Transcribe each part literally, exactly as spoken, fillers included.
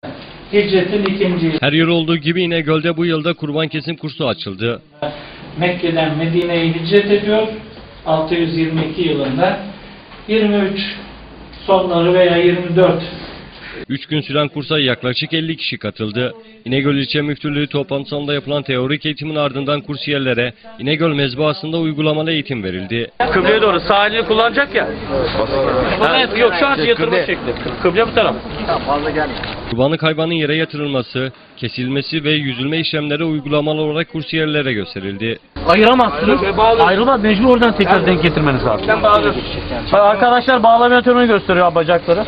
Hicretin ikinci yılı. Her yıl olduğu gibi İnegöl'de bu yılda kurban kesim kursu açıldı. Mekke'den Medine'ye hicret ediyor. altı yüz yirmi iki yılında. yirmi üç sonları veya yirmi dört. Üç gün süren kursa yaklaşık elli kişi katıldı. İnegöl İlçe Müftülüğü toplantısında yapılan teorik eğitimin ardından kursiyerlere İnegöl mezbahasında uygulamalı eğitim verildi. Kıbleye doğru sağ elini kullanacak ya. Ha, yok şu an yatırma şekli. Kıble bu taraf. Kurbanlık hayvanın yere yatırılması, kesilmesi ve yüzülme işlemleri uygulamalı olarak kursiyerlere gösterildi. Ayıramazsınız. Ayrılmaz, mecbur oradan tekrar denk getirmeniz lazım. Sen bağlıyorsun. Arkadaşlar bağlama yöntemini gösteriyor bacakları.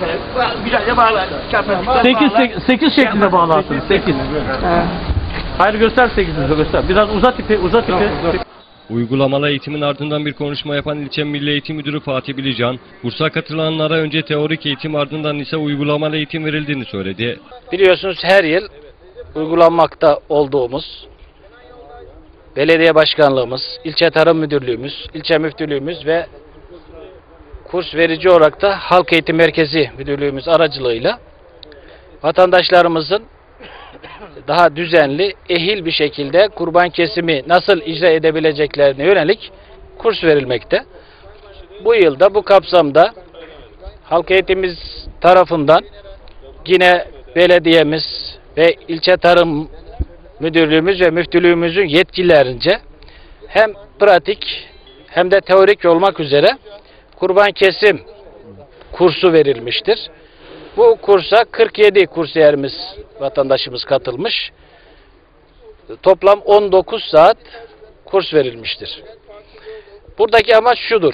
sekiz şeklinde bağlarsınız. sekiz. Hayır göster sekizini göster. Biraz uzat ipi, uzat ipi. Uygulamalı eğitimin ardından bir konuşma yapan İlçe Milli Eğitim Müdürü Fatih Bilican, kursa katılanlara önce teorik eğitim ardından ise uygulamalı eğitim verildiğini söyledi. Biliyorsunuz her yıl uygulanmakta olduğumuz belediye başkanlığımız, ilçe tarım müdürlüğümüz, ilçe müftülüğümüz ve kurs verici olarak da Halk Eğitim Merkezi Müdürlüğümüz aracılığıyla vatandaşlarımızın daha düzenli, ehil bir şekilde kurban kesimi nasıl icra edebileceklerine yönelik kurs verilmekte. Bu yılda bu kapsamda halk eğitimimiz tarafından yine belediyemiz ve ilçe tarım müdürlüğümüz ve müftülüğümüzün yetkililerince hem pratik hem de teorik olmak üzere kurban kesim kursu verilmiştir. Bu kursa kırk yedi kursiyerimiz, vatandaşımız katılmış. Toplam on dokuz saat kurs verilmiştir. Buradaki amaç şudur.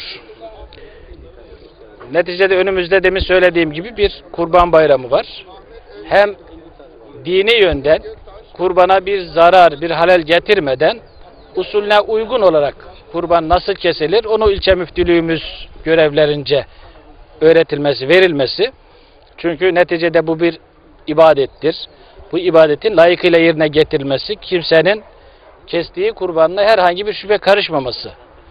Neticede önümüzde demin söylediğim gibi bir kurban bayramı var. Hem dini yönden kurbana bir zarar, bir halel getirmeden usulüne uygun olarak kurban nasıl kesilir onu ilçe müftülüğümüz görevlerince öğretilmesi, verilmesi. Çünkü neticede bu bir ibadettir. Bu ibadetin layıkıyla yerine getirilmesi, kimsenin kestiği kurbanına herhangi bir şüphe karışmaması.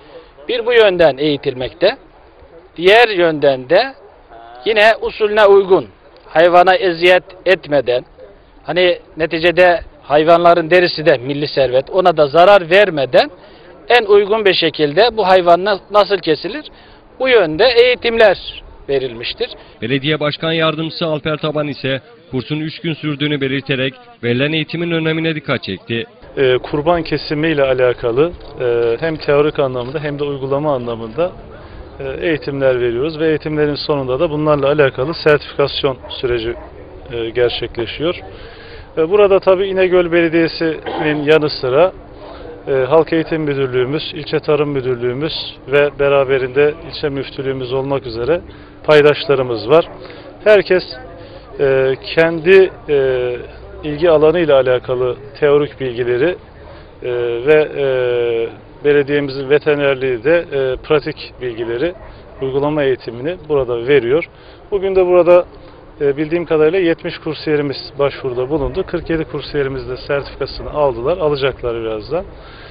Bir bu yönden eğitilmekte. Diğer yönden de yine usulüne uygun, hayvana eziyet etmeden, hani neticede hayvanların derisi de milli servet, ona da zarar vermeden en uygun bir şekilde bu hayvan nasıl kesilir? Bu yönde eğitimler verilmiştir. Belediye Başkan Yardımcısı Alper Taban ise kursun üç gün sürdüğünü belirterek verilen eğitimin önemine dikkat çekti. Ee, kurban kesimi ile alakalı e, hem teorik anlamda hem de uygulama anlamında e, eğitimler veriyoruz ve eğitimlerin sonunda da bunlarla alakalı sertifikasyon süreci e, gerçekleşiyor. E, burada tabii İnegöl Belediyesi'nin yanı sıra e, Halk Eğitim Müdürlüğümüz, İlçe Tarım Müdürlüğümüz ve beraberinde ilçe müftülüğümüz olmak üzere paydaşlarımız var. Herkes e, kendi e, ilgi alanıyla alakalı teorik bilgileri e, ve e, belediyemizin veterinerliği de e, pratik bilgileri, uygulama eğitimini burada veriyor. Bugün de burada e, bildiğim kadarıyla yetmiş kursiyerimiz başvuruda bulundu. kırk yedi kursiyerimiz de sertifikasını aldılar, alacaklar birazdan.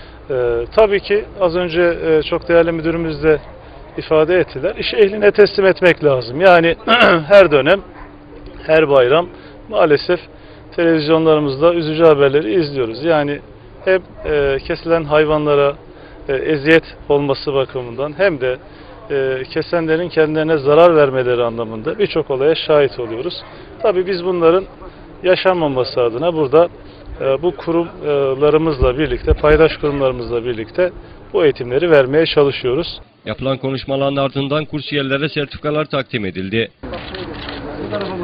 E, tabii ki az önce e, çok değerli müdürümüz de ifade ettiler. İşi ehline teslim etmek lazım. Yani her dönem, her bayram maalesef televizyonlarımızda üzücü haberleri izliyoruz. Yani hem e, kesilen hayvanlara e, eziyet olması bakımından hem de e, kesenlerin kendilerine zarar vermeleri anlamında birçok olaya şahit oluyoruz. Tabii biz bunların yaşanmaması adına burada e, bu kurumlarımızla birlikte, paydaş kurumlarımızla birlikte bu eğitimleri vermeye çalışıyoruz. Yapılan konuşmaların ardından kursiyerlere sertifikalar takdim edildi.